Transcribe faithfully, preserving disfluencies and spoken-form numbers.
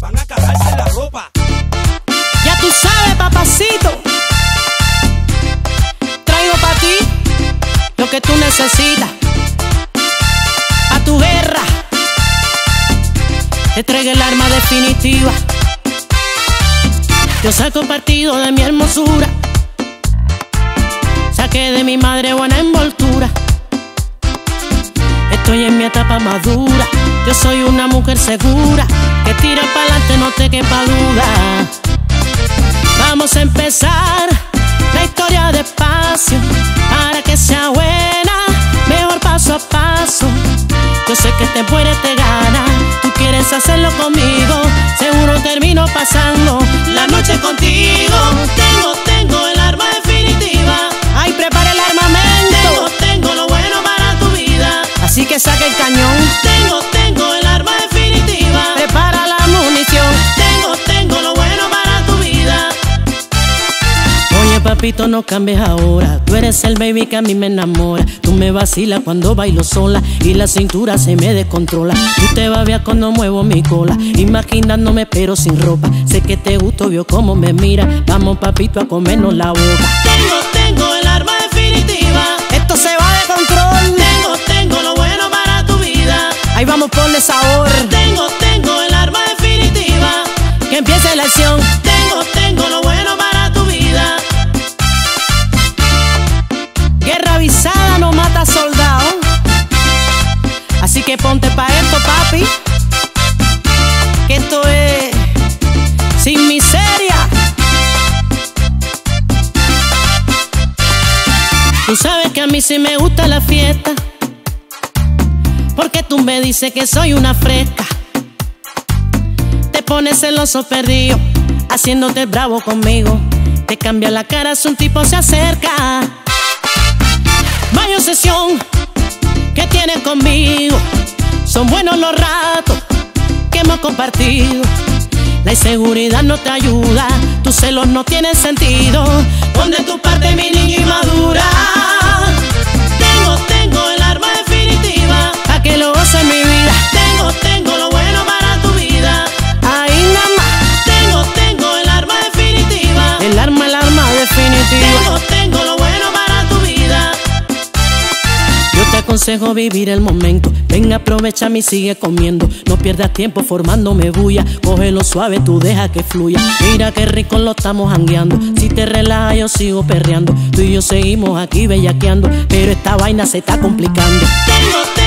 van a cagarse la ropa. Ya tú sabes, papacito, traigo pa' ti lo que tú necesitas. A tu guerra te traigo el arma definitiva. Yo saco partido de mi hermosura, saqué de mi madre buena envoltura. Estoy en mi etapa madura, yo soy una mujer segura, que tira pa'lante, no te quepa duda. Vamos a empezar la historia despacio, para que sea buena, mejor paso a paso. Yo sé que te mueres, te gana, tú quieres hacerlo conmigo, seguro termino pasando la noche contigo. Tengo, tengo el arma definitiva. Ay, prepara el armamento. Tengo, tengo lo bueno para tu vida. Así que saca el cañón. Tengo, tengo el arma definitiva. Prepara la munición. Tengo, tengo lo bueno para tu vida. Oye, papito, no cambies ahora. Tú eres el baby que a mí me enamora. Tú me vacilas cuando bailo sola y la cintura se me descontrola. Tú te babeas cuando muevo mi cola, imaginándome pero sin ropa. Sé que te gusto, vio cómo me mira. Vamos, papito, a comernos la boca. Tengo, tengo el arma definitiva. Esto se va de control. Tengo, tengo lo bueno para tu vida. Ahí vamos, ponle sabor. Tengo, tengo el arma definitiva. Que empiece la acción. Tengo, tengo lo bueno para tu vida. Guerra avisada no mata soldado. Así que ponte pa' esto, papi, que esto es sin miseria. Tú sabes que a mí sí me gusta la fiesta, porque tú me dices que soy una fresca. Te pones celoso perdido, haciéndote el bravo conmigo. Te cambia la cara si un tipo se acerca. Vaya obsesión que tienes conmigo, son buenos los ratos que hemos compartido. La inseguridad no te ayuda, tus celos no tienen sentido. Pon de tu parte, mi niña inmadura. Tengo, tengo el arma definitiva, pa' que lo goce mi vida. Tengo, tengo lo bueno para tu vida. Ahí nada más. Tengo, tengo el arma definitiva. El arma, el arma definitiva. Tengo, tengo lo bueno para tu vida. Yo te aconsejo vivir el momento. Ven, aprovecha y sigue comiendo. No pierdas tiempo formándome bulla. Cógelo suave, tú deja que fluya. Mira qué rico lo estamos jangueando. Si te relajas yo sigo perreando. Tú y yo seguimos aquí bellaqueando, pero esta vaina se está complicando. Tengo, tengo